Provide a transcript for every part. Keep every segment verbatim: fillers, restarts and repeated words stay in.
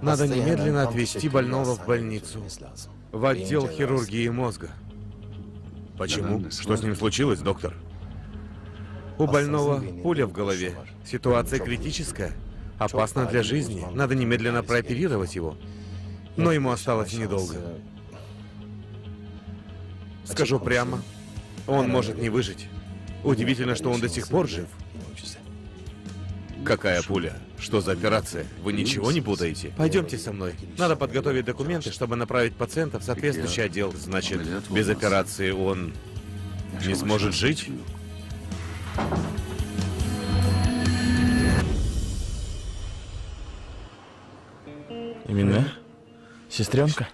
Надо немедленно отвезти больного в больницу, в отдел хирургии мозга. Почему? Что с ним случилось, доктор? У больного пуля в голове. Ситуация критическая. Опасна для жизни. Надо немедленно прооперировать его. Но ему осталось недолго. Скажу прямо, он может не выжить. Удивительно, что он до сих пор жив. Какая пуля? Что за операция? Вы ничего не путаете? Пойдемте со мной. Надо подготовить документы, чтобы направить пациента в соответствующий отдел. Значит, без операции он не сможет жить? Именно? Сестренка?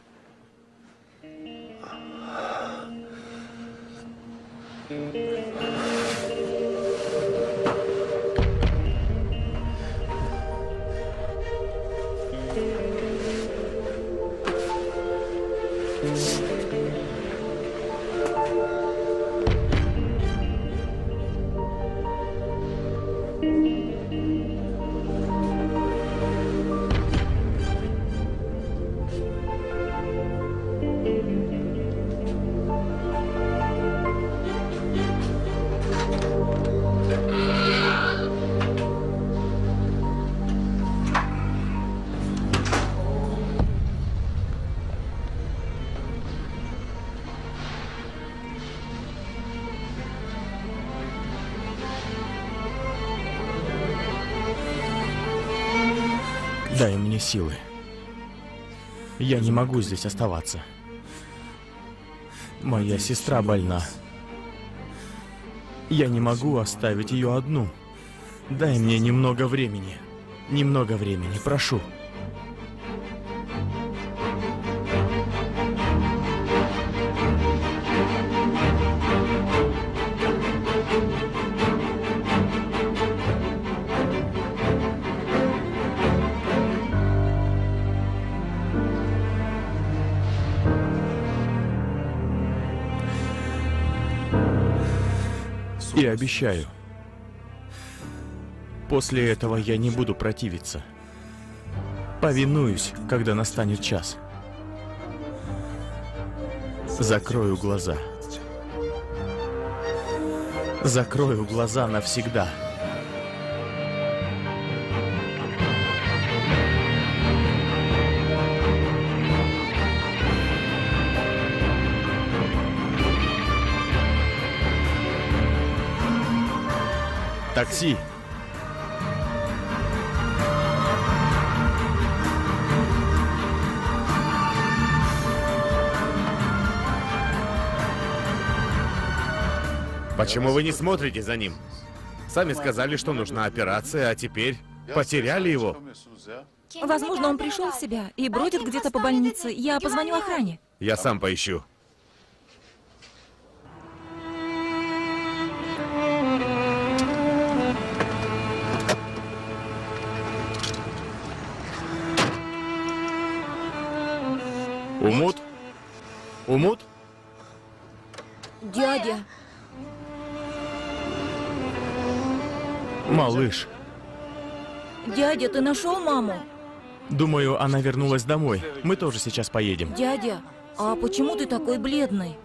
Дай мне силы. Я не могу здесь оставаться. Моя сестра больна. Я не могу оставить ее одну. Дай мне немного времени. Немного времени, прошу. И обещаю, после этого я не буду противиться. Повинуюсь, когда настанет час. Закрою глаза. Закрою глаза навсегда. Такси! Почему вы не смотрите за ним? Сами сказали, что нужна операция, а теперь потеряли его. Возможно, он пришел в себя и бродит где-то по больнице. Я позвоню охране. Я сам поищу. Умут? Умут? Дядя! Малыш. Дядя, ты нашел маму? Думаю, она вернулась домой. Мы тоже сейчас поедем. Дядя, а почему ты такой бледный?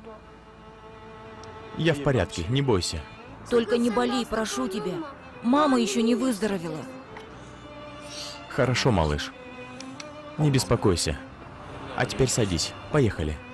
Я в порядке, не бойся. Только не болей, прошу тебя. Мама еще не выздоровела. Хорошо, малыш. Не беспокойся. А теперь садись. Поехали.